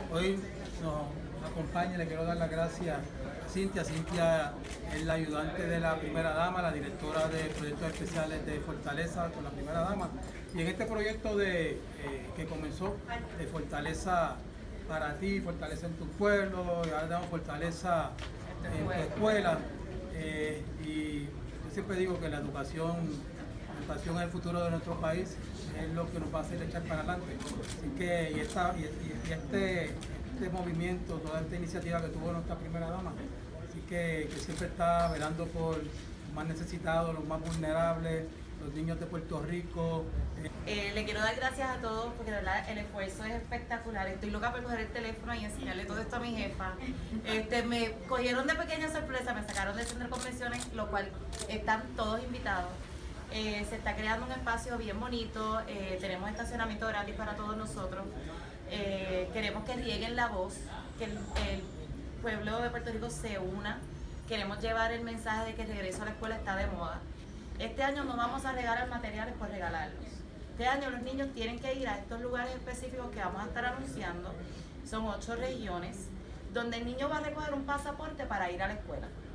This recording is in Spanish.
Hoy nos acompaña, le quiero dar las gracias a Cintia. Cintia es la ayudante de la primera dama, la directora de proyectos especiales de Fortaleza con la primera dama. Y en este proyecto que comenzó de Fortaleza para ti, Fortaleza en tu pueblo, y ahora damos Fortaleza en tu escuela. Y yo siempre digo que la educación es el futuro de nuestro país, es lo que nos va a hacer echar para adelante. Así que este movimiento, toda esta iniciativa que tuvo nuestra primera dama, así que siempre está velando por los más necesitados, los más vulnerables, los niños de Puerto Rico. Le quiero dar gracias a todos porque de verdad el esfuerzo es espectacular. Estoy loca por coger el teléfono y enseñarle todo esto a mi jefa. Me cogieron de pequeña sorpresa, me sacaron del centro de convenciones, lo cual están todos invitados. Se está creando un espacio bien bonito, tenemos estacionamiento gratis para todos nosotros. Queremos que rieguen la voz, que el pueblo de Puerto Rico se una. Queremos llevar el mensaje de que el regreso a la escuela está de moda. Este año no vamos a regalar materiales por regalarlos. Este año los niños tienen que ir a estos lugares específicos que vamos a estar anunciando. Son 8 regiones donde el niño va a recoger un pasaporte para ir a la escuela.